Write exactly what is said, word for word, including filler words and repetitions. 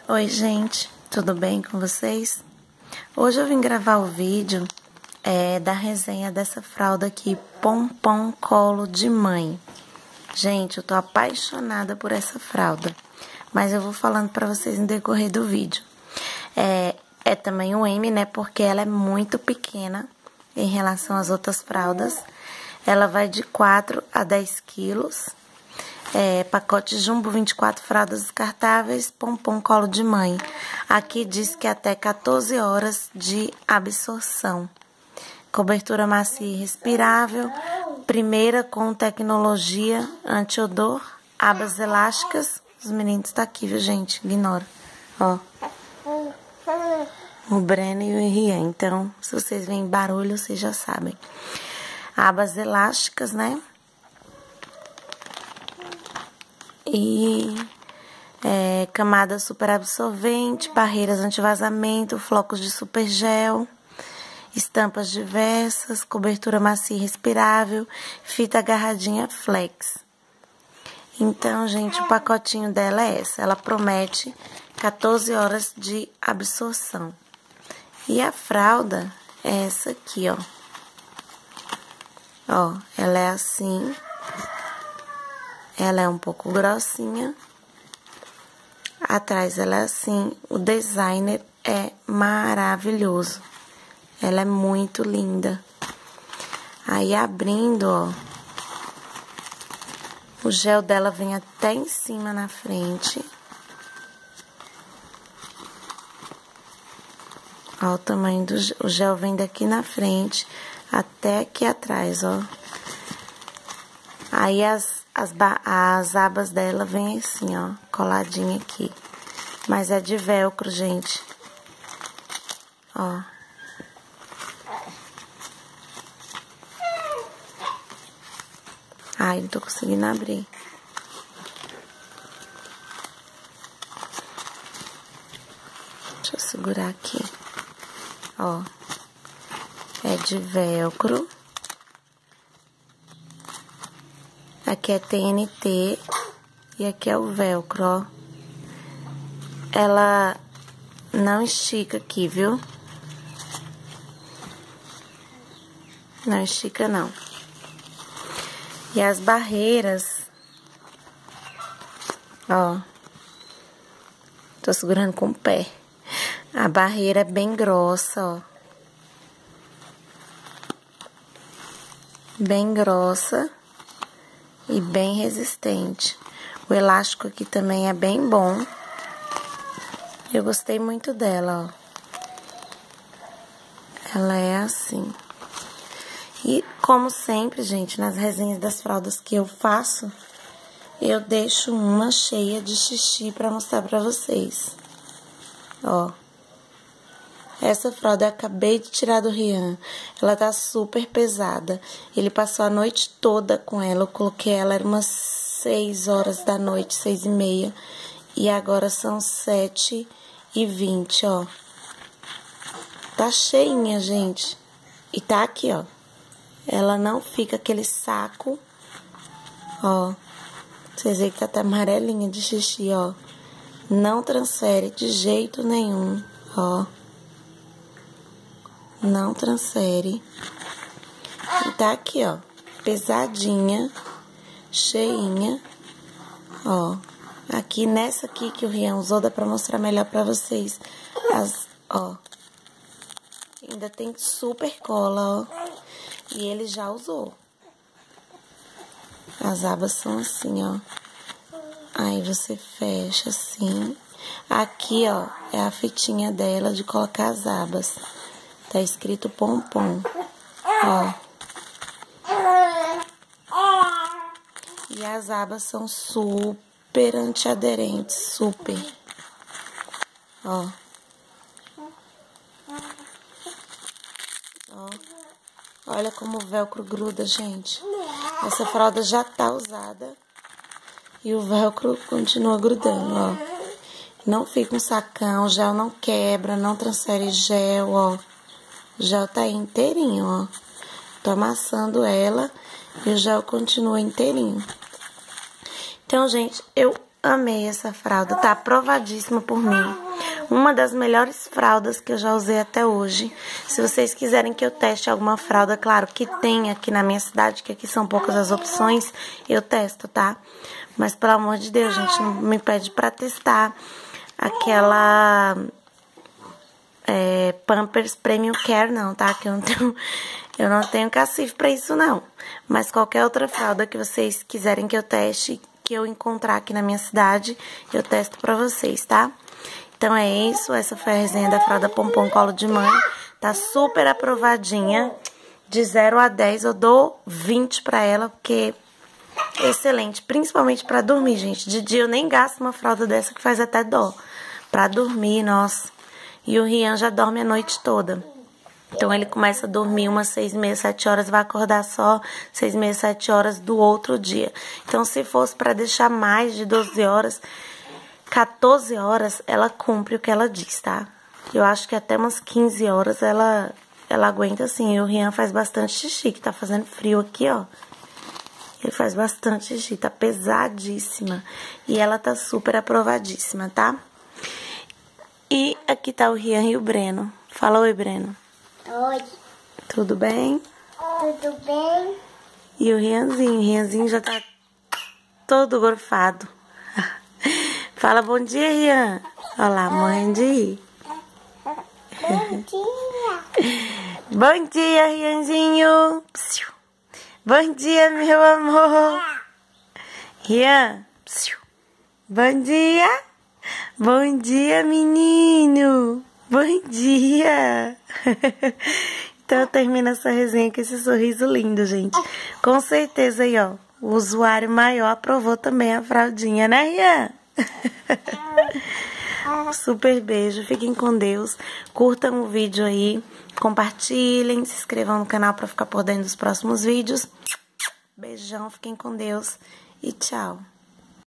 Oi, gente, tudo bem com vocês? Hoje eu vim gravar o vídeo é, da resenha dessa fralda aqui, Pompom Colo de Mãe. Gente, eu tô apaixonada por essa fralda, mas eu vou falando pra vocês no decorrer do vídeo. É, é tamanho M, né, porque ela é muito pequena em relação às outras fraldas. Ela vai de quatro a dez quilos. É, pacote Jumbo, vinte e quatro fraldas descartáveis, Pompom Colo de Mãe. Aqui diz que até quatorze horas de absorção. Cobertura macia e respirável. Primeira com tecnologia anti-odor. Abas elásticas. Os meninos estão aqui, viu, gente? Ignora. Ó. O Breno e o Rian. Então, se vocês veem barulho, vocês já sabem. Abas elásticas, né? E é, camada super absorvente, barreiras anti-vazamento, flocos de super gel, estampas diversas, cobertura macia e respirável, fita agarradinha flex. Então, gente, o pacotinho dela é essa. Ela promete quatorze horas de absorção. E a fralda é essa aqui, ó. Ó, ela é assim. Ela é um pouco grossinha. Atrás ela é assim. O designer é maravilhoso. Ela é muito linda. Aí abrindo, ó. O gel dela vem até em cima na frente. Ó o tamanho do gel. O gel vem daqui na frente até aqui atrás, ó. Aí as As, as abas dela vem assim, ó, coladinha aqui. Mas é de velcro, gente. Ó. Ai, não tô conseguindo abrir. Deixa eu segurar aqui. Ó. É de velcro. Aqui é T N T e aqui é o velcro, ó. Ela não estica aqui, viu? Não estica, não. E as barreiras, ó. Tô segurando com o pé. A barreira é bem grossa, ó. Bem grossa. E bem resistente. O elástico aqui também é bem bom. Eu gostei muito dela, ó. Ela é assim. E como sempre, gente, nas resenhas das fraldas que eu faço, eu deixo uma cheia de xixi pra mostrar pra vocês. Ó. Essa fralda eu acabei de tirar do Rian. Ela tá super pesada. Ele passou a noite toda com ela. Eu coloquei ela, era umas seis horas da noite, seis e meia. E agora são sete e vinte, ó. Tá cheinha, gente. E tá aqui, ó. Ela não fica aquele saco. Ó. Vocês veem que tá até amarelinha de xixi, ó. Não transfere de jeito nenhum, ó. Não transfere. E tá aqui, ó. Pesadinha. Cheinha. Ó. Aqui nessa aqui que o Rian usou, dá pra mostrar melhor pra vocês. As, ó. Ainda tem super cola, ó. E ele já usou. As abas são assim, ó. Aí você fecha assim. Aqui, ó, é a fitinha dela de colocar as abas. Tá escrito Pompom, ó. E as abas são super antiaderentes, super. Ó. Ó. Olha como o velcro gruda, gente. Essa fralda já tá usada. E o velcro continua grudando, ó. Não fica um sacão, o gel não quebra, não transfere gel, ó. O gel tá aí inteirinho, ó. Tô amassando ela e o gel continua inteirinho. Então, gente, eu amei essa fralda, tá aprovadíssima por mim. Uma das melhores fraldas que eu já usei até hoje. Se vocês quiserem que eu teste alguma fralda, claro que tem aqui na minha cidade, que aqui são poucas as opções, eu testo, tá? Mas pelo amor de Deus, gente, não me pede pra testar aquela é, Pampers Premium Care não, tá? Que eu não tenho, eu não tenho cacife pra isso não. Mas qualquer outra fralda que vocês quiserem que eu teste, que eu encontrar aqui na minha cidade, eu testo pra vocês, tá? Então é isso, essa foi a resenha da fralda Pompom Colo de Mãe. Tá super aprovadinha. De zero a dez eu dou vinte pra ela, porque é excelente. Principalmente pra dormir, gente. De dia eu nem gasto uma fralda dessa que faz até dó. Pra dormir, nossa. E o Rian já dorme a noite toda. Então ele começa a dormir umas seis, meia, sete horas, vai acordar só seis, meia, sete horas do outro dia. Então se fosse pra deixar mais de doze horas... quatorze horas ela cumpre o que ela diz, tá? Eu acho que até umas quinze horas ela, ela aguenta assim. E o Rian faz bastante xixi, que tá fazendo frio aqui, ó. Ele faz bastante xixi, tá pesadíssima. E ela tá super aprovadíssima, tá? E aqui tá o Rian e o Breno. Fala oi, Breno. Oi. Tudo bem? Tudo bem? E o Rianzinho, o Rianzinho já tá todo gorfado. Fala bom dia, Rian. Olha lá, morrendo de rir. Bom dia. Bom dia, Rianzinho. Bom dia, meu amor. Rian. Bom dia. Bom dia, menino. Bom dia. Então eu termino essa resenha com esse sorriso lindo, gente. Com certeza aí, ó, o usuário maior aprovou também a fraldinha, né, Rian? Super beijo, fiquem com Deus, curtam o vídeo aí, compartilhem, se inscrevam no canal para ficar por dentro dos próximos vídeos. Beijão, fiquem com Deus e tchau.